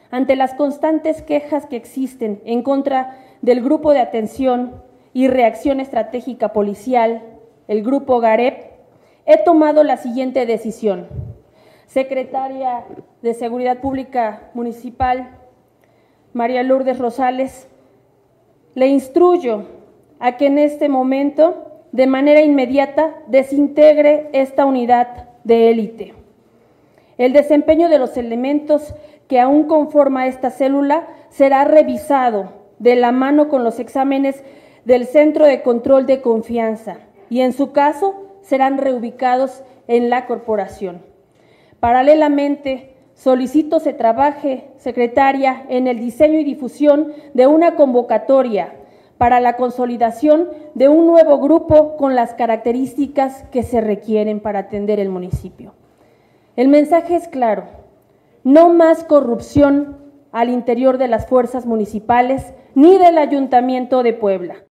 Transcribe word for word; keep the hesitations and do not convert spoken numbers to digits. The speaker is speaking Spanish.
ante las constantes quejas que existen en contra del Grupo de Atención y Reacción Estratégica Policial, el Grupo GAREP, he tomado la siguiente decisión. Secretaria de Seguridad Pública Municipal, María Lourdes Rosales, le instruyo a que en este momento, de manera inmediata, desintegre esta unidad de élite. El desempeño de los elementos que aún conforma esta célula será revisado de la mano con los exámenes del Centro de Control de Confianza y, en su caso, serán reubicados en la corporación. Paralelamente, solicito se trabaje, secretaria, en el diseño y difusión de una convocatoria para la consolidación de un nuevo grupo con las características que se requieren para atender el municipio. El mensaje es claro: no más corrupción al interior de las fuerzas municipales ni del Ayuntamiento de Puebla.